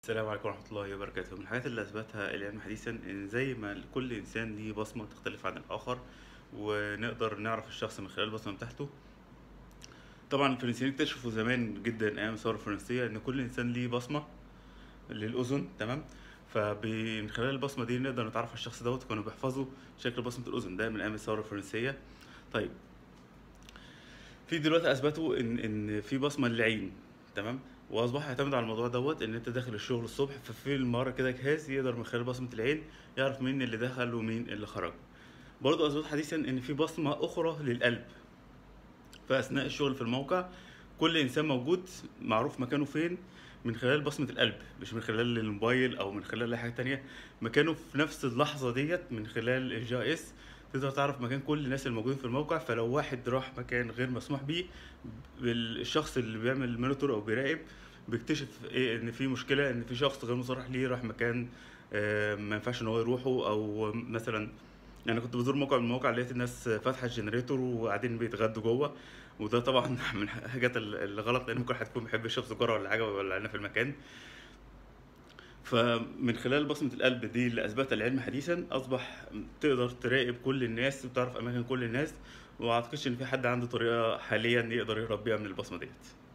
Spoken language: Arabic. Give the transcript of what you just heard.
السلام عليكم ورحمة الله وبركاته. من الحاجات اللي أثبتها العلم حديثا إن زي ما كل إنسان ليه بصمة تختلف عن الآخر، ونقدر نعرف الشخص من خلال البصمة بتاعته. طبعا الفرنسيين اكتشفوا زمان جدا أيام الثورة الفرنسية إن كل إنسان ليه بصمة للأذن، تمام؟ فمن خلال البصمة دي نقدر نتعرف على الشخص دوت. كانوا بيحفظوا شكل بصمة الأذن ده من أيام الثورة الفرنسية. طيب، في دلوقتي اثبتوا ان في بصمه للعين، تمام؟ واصبح يعتمد على الموضوع دوت ان انت داخل الشغل الصبح، ففي المره كده جهاز يقدر من خلال بصمه العين يعرف مين اللي دخل ومين اللي خرج. برضه اثبت حديثا ان في بصمه اخرى للقلب. فاثناء الشغل في الموقع كل انسان موجود معروف مكانه فين من خلال بصمه القلب، مش من خلال الموبايل او من خلال اي حاجه تانية. مكانه في نفس اللحظه ديت من خلال الجي اس تقدر تعرف مكان كل الناس الموجودين في الموقع. فلو واحد راح مكان غير مسموح بيه، الشخص اللي بيعمل مونيتور او بيراقب بيكتشف ايه، ان في مشكله، ان في شخص غير مصرح ليه راح مكان ما ينفعش ان هو يروحه. او مثلا يعني كنت بزور موقع من المواقع لقيت الناس فاتحه الجنريتور وقاعدين بيتغدوا جوه، وده طبعا من الحاجات اللي غلط، لان ممكن حد يكون بيحب يشرب سيجاره ولا حاجه ويولع في المكان. فمن خلال بصمة القلب دي اللي أثبتها العلم حديثا أصبح تقدر تراقب كل الناس وتعرف أماكن كل الناس. ومعتقدش إن في حد عنده طريقة حاليا يقدر يهرب بيها من البصمة ديت.